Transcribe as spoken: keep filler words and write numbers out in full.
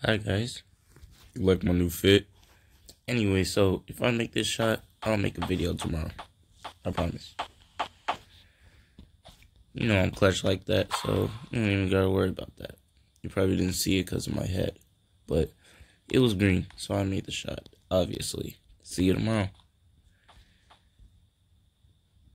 Hi guys, you like my new fit? Anyway, so if I make this shot, I'll make a video tomorrow. I promise. You know I'm clutch like that, so you don't even gotta worry about that. You probably didn't see it because of my head, but it was green, so I made the shot, obviously. See you tomorrow.